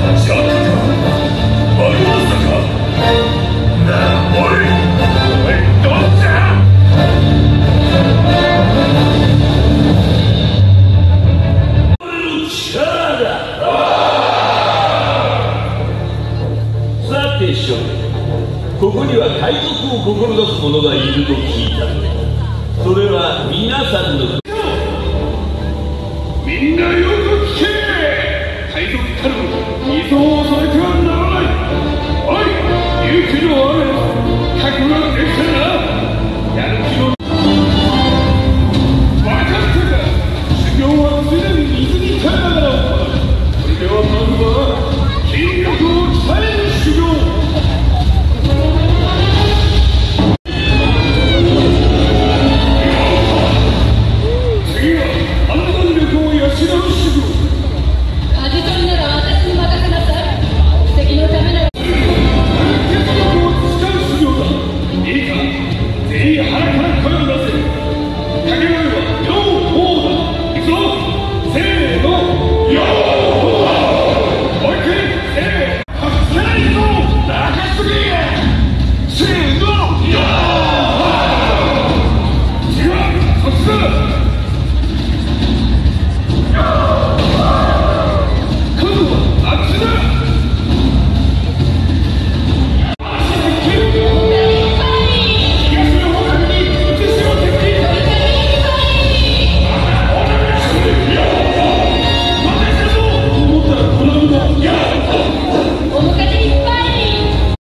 シャークかバルモスか。なあおい、どっちだ。力だ。さて諸君、ここには海賊を志す者がいると聞いた。それは皆さんの。みんなよく聞け。海賊たる偽装されてはならない。おい、勇気のある覚悟